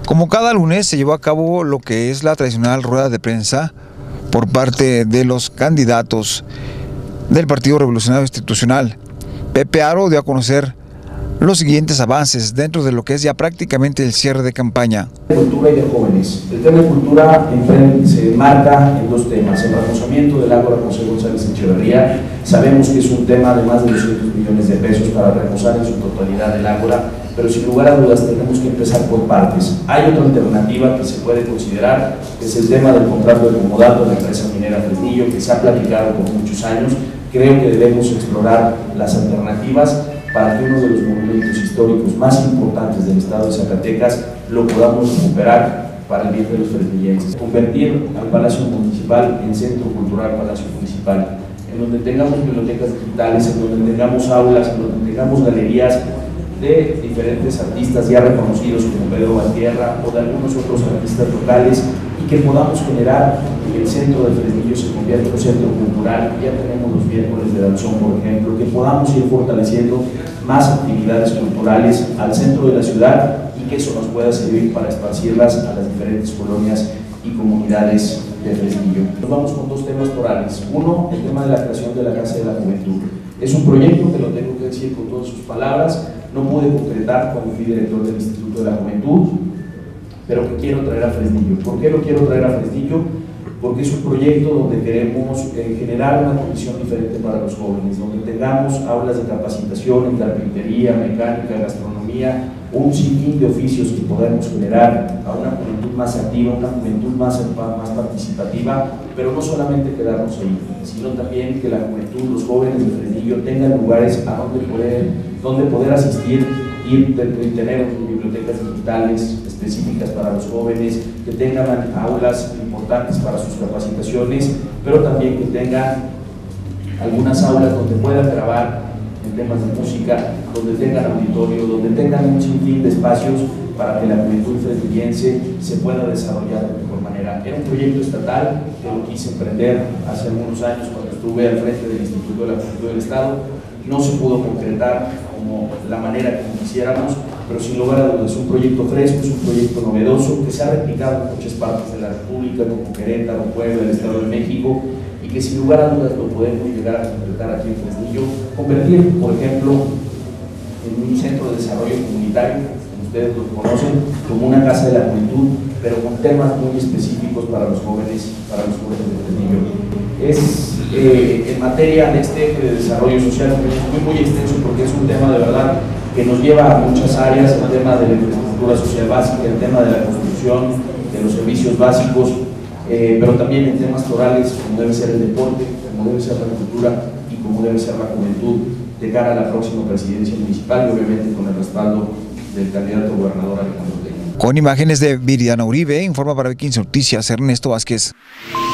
Como cada lunes se llevó a cabo lo que es la tradicional rueda de prensa por parte de los candidatos del Partido Revolucionario Institucional. Pepe Aro dio a conocer los siguientes avances dentro de lo que es ya prácticamente el cierre de campaña. Cultura y de jóvenes. El tema de cultura se marca en dos temas: el reforzamiento del Ágora José González Echeverría. Sabemos que es un tema de más de 200 millones de pesos para reforzar en su totalidad el Ágora, pero sin lugar a dudas tenemos que empezar por partes. Hay otra alternativa que se puede considerar, que es el tema del contrato de comodato de la empresa minera Fresnillo, que se ha platicado por muchos años. Creo que debemos explorar las alternativas para que uno de los monumentos históricos más importantes del estado de Zacatecas lo podamos recuperar para el bien de los fresnillenses. Convertir al Palacio Municipal en Centro Cultural Palacio Municipal, en donde tengamos bibliotecas digitales, en donde tengamos aulas, en donde tengamos galerías de diferentes artistas ya reconocidos como Pedro Valtierra o de algunos otros artistas locales, y que podamos generar que el centro de Fresnillo se convierta en un centro cultural. Ya tenemos los miércoles de danzón, por ejemplo, que podamos ir fortaleciendo más actividades culturales al centro de la ciudad y que eso nos pueda servir para esparcirlas a las diferentes colonias y comunidades de Fresnillo. Nos vamos con dos temas torales. Uno, el tema de la creación de la Casa de la Juventud. Es un proyecto que lo tengo que decir con todas sus palabras, no pude concretar cuando fui director del Instituto de la Juventud, pero que quiero traer a Fresnillo. ¿Por qué lo quiero traer a Fresnillo? Porque es un proyecto donde queremos generar una condición diferente para los jóvenes, donde tengamos aulas de capacitación en carpintería, mecánica, gastronomía, un sinfín de oficios que podamos generar a una juventud más activa, una juventud más participativa, pero no solamente quedarnos ahí, sino también que la juventud, los jóvenes de Fresnillo tengan lugares a donde poder asistir y tener bibliotecas digitales específicas para los jóvenes, que tengan aulas importantes para sus capacitaciones, pero también que tengan algunas aulas donde puedan grabar en temas de música, donde tengan auditorio, donde tengan un sinfín de espacios para que la juventud fresnillense se pueda desarrollar de mejor manera. Era un proyecto estatal que lo quise emprender hace algunos años cuando estuve al frente del Instituto de la Juventud del Estado. No se pudo concretar como la manera que quisiéramos, pero sin lugar a dudas es un proyecto fresco, es un proyecto novedoso que se ha replicado en muchas partes de la República, como Querétaro, Puebla, el Estado de México, y que sin lugar a dudas lo podemos llegar a concretar aquí en Fresnillo, convertir, por ejemplo, en un centro de desarrollo comunitario, como ustedes lo conocen, como una casa de la juventud, pero con temas muy específicos para los jóvenes de Fresnillo. En materia de este eje de desarrollo social, es muy extenso porque es un tema de verdad que nos lleva a muchas áreas: el tema de la infraestructura social básica, el tema de la construcción, de los servicios básicos, pero también en temas torales como debe ser el deporte, como debe ser la cultura y como debe ser la juventud de cara a la próxima presidencia municipal, y obviamente con el respaldo del candidato gobernador Alejandro Tena. Con imágenes de Viridiana Uribe, informa para B15 Noticias Ernesto Vázquez.